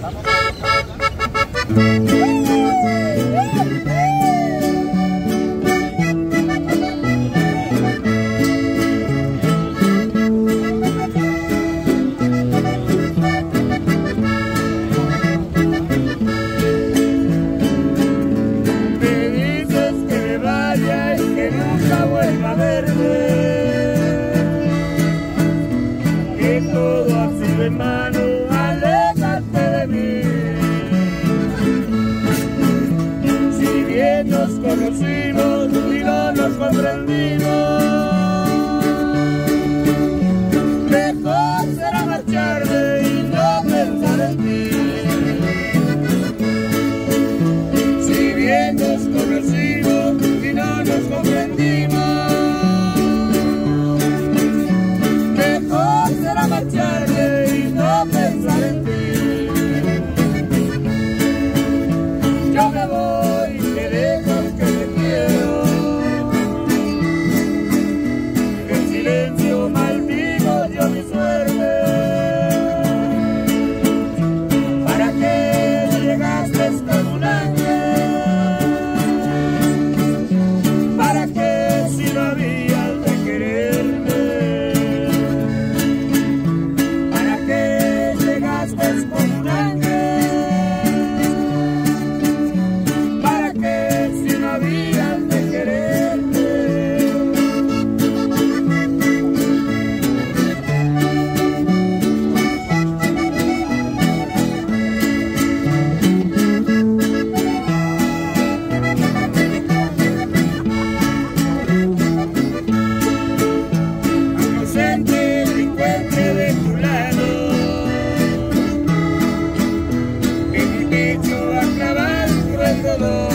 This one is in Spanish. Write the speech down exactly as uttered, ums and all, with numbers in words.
Hermano, aléjate de mí. Si bien nos conocimos y no nos comprendimos, mejor será marcharme y no pensar en ti. Si bien nos conocimos y no nos comprendimos, mejor será marcharme. Yo me voy, te dejo que te quiero. En silencio maldigo yo mi suerte. ¿Para qué llegaste con un ángel? ¿Para qué si no habías de quererme? ¿Para qué llegaste con un ángel? Habían de quererte. Inocente delincuente de tu lado, en mi pecho a clavar cruel dolor.